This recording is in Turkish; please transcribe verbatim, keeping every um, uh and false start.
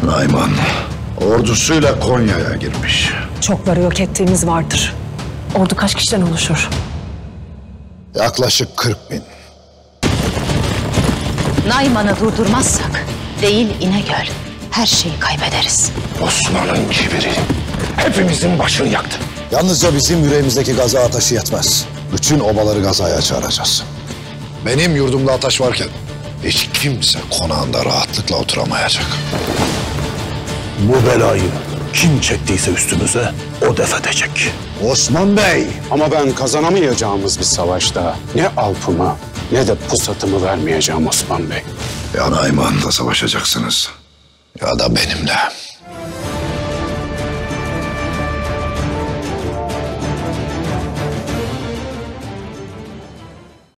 Nayman ordusuyla Konya'ya girmiş. Çokları yok ettiğimiz vardır. Ordu kaç kişiden oluşur? Yaklaşık kırk bin. Nayman'ı durdurmazsak değil İnegöl her şeyi kaybederiz. Osman'ın kibiri hepimizin başını yaktı. Yalnızca bizim yüreğimizdeki gaza ateşi yetmez. Bütün obaları gazaya çağıracağız. Benim yurdumda ateş varken hiç kimse konağında rahatlıkla oturamayacak. Bu belayı kim çektiyse üstümüze o def edecek. Osman Bey! Ama ben kazanamayacağımız bir savaşta ne alpımı ne de pusatımı vermeyeceğim Osman Bey. Ya Nayman'la savaşacaksınız ya da benimle.